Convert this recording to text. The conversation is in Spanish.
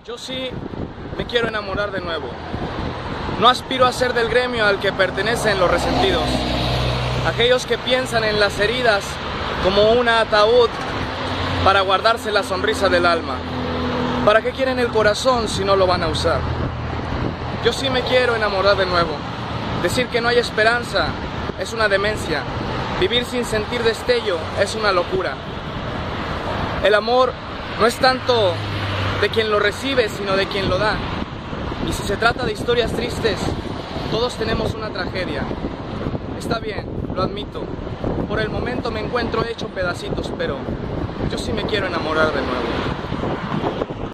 Yo sí me quiero enamorar de nuevo. No aspiro a ser del gremio al que pertenecen los resentidos, aquellos que piensan en las heridas como un ataúd para guardarse la sonrisa del alma. ¿Para qué quieren el corazón si no lo van a usar? Yo sí me quiero enamorar de nuevo. Decir que no hay esperanza es una demencia. Vivir sin sentir destello es una locura. El amor no es tanto de quien lo recibe, sino de quien lo da. Y si se trata de historias tristes, todos tenemos una tragedia. Está bien, lo admito. Por el momento me encuentro hecho pedacitos, pero yo sí me quiero enamorar de nuevo.